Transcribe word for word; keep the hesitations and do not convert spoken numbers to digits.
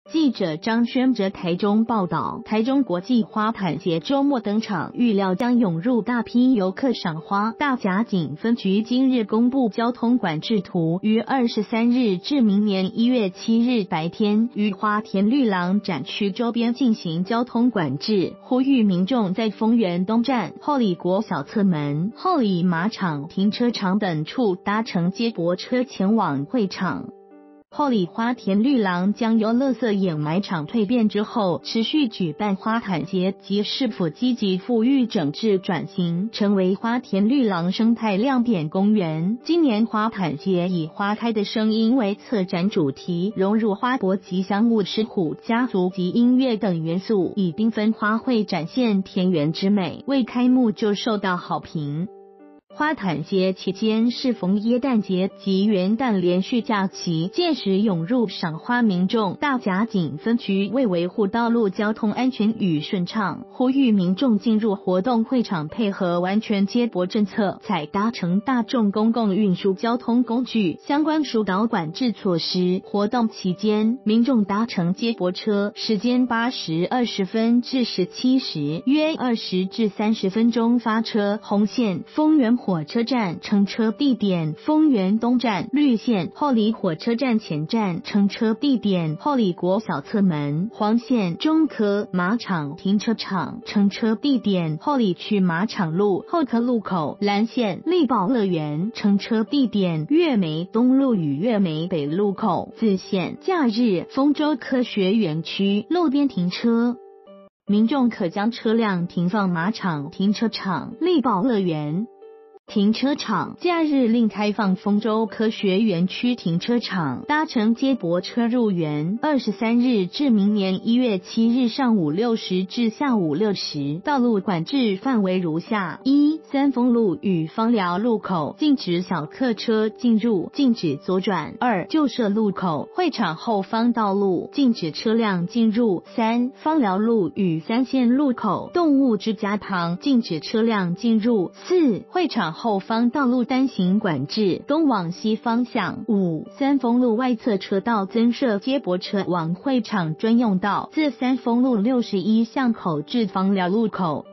记者张轩哲台中报道，台中国际花坛节周末登场，预料将涌入大批游客赏花。大甲警分局今日公布交通管制图，于二十三日至明年一月七日白天，于花田绿廊展区周边进行交通管制，呼吁民众在丰原东站、后里国小侧门、后里马场停车场等处搭乘接驳车前往会场。后里花田绿廊将由垃圾掩埋场蜕变之后，持续举办花坛节及市府积极富裕整治转型，成为花田绿廊生态亮点公园。今年花坛节以花开的声音为策展主题，融入花博吉祥物石虎家族及音乐等元素，以缤纷花卉展现田园之美，未开幕就受到好评。花坛节期间适逢耶诞节及元旦连续假期，届时涌入赏花民众。大甲警分局为维护道路交通安全与顺畅，呼吁民众进入活动会场配合完全接驳政策，采搭乘大众公共运输交通工具相关疏导管制措施。活动期间，民众搭乘接驳车时间八时二十分至十七时，约二十至三十分钟发车。红线丰原火车站乘车地点丰原东站，绿线后里火车站前站乘车地点后里国小侧门，黄线中科马场停车场乘车地点后里区马场路后科路口，蓝线力宝乐园乘车地点月梅东路与月梅北路口，紫线假日丰州科学园区路边停车。民众可将车辆停放马场停车场、力宝乐园停车场，假日另开放丰州科学园区停车场，搭乘接驳车入园。二十三日至明年一月七日上午六时至下午六时，道路管制范围如下：一、三丰路与芳寮路口禁止小客车进入，禁止左转；二、旧社路口会场后方道路禁止车辆进入；三、芳寮路与三线路口动物之家旁禁止车辆进入；四、会场后方道路单行管制，东往西方向。五、三丰路外侧车道增设接驳车往会场专用道，自三丰路六十一巷口至芳寮路口